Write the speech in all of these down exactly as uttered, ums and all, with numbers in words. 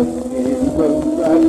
Közben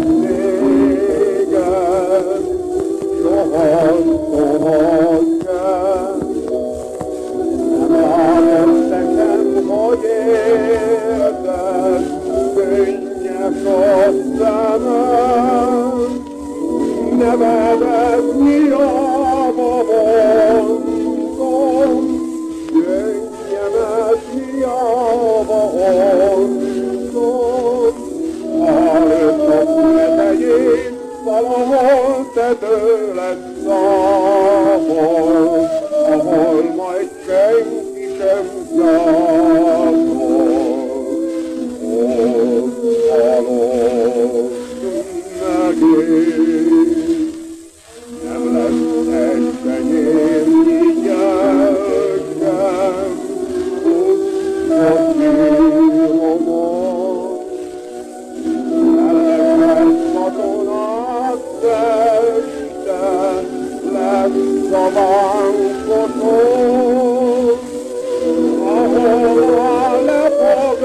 téged soha, soha sem. Nem látom nekem, hogy érted, könnyes a szemem. Nevedet hiába mondom, gyöngyemet hiába mondom. Hallottam tetejét, valahol te tőled számol, ahol majd senki sem számol. Ott halott megint, nem lesz egy kenyérnyi gyerkem, tudsz szívomon. Lelkes katonát teste, lesz a bánkotón, ahol le fog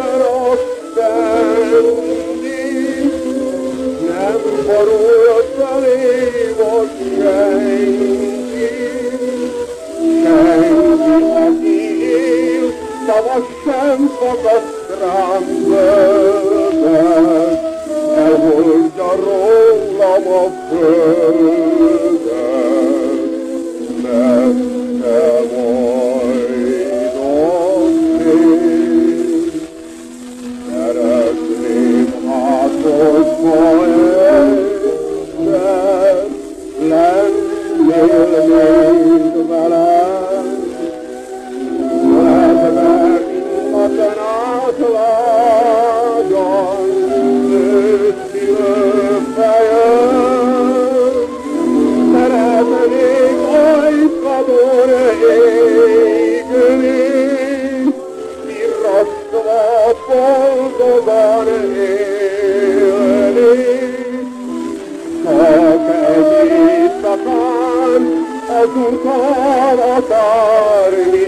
rosteni, nem borult felé most senki, senki, aki él, szavas sem fakaszt rám zöldet, elhordja rólam a földet, messze majd ott én. Szeretném hát, hogy ma egyszer lennél még velem, ledve innaten átlágyan nőtt fejem. Szeretnék ajkadon égni, virrasztva boldogan élni. Csak egy éjszakán azután akármi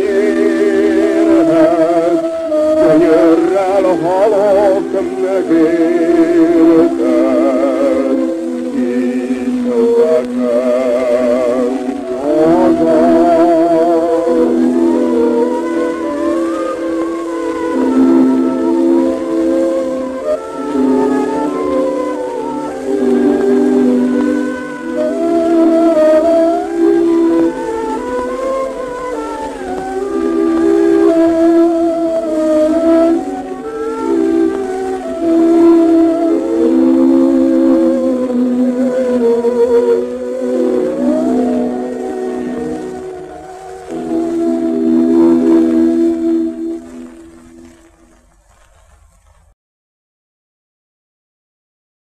érhet, könyörrel halok meg érted.